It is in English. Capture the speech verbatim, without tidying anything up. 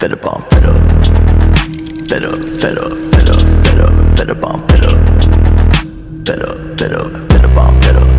better bomb, better, better, better, better, better, better bomb, better, better, better, better bomb, better.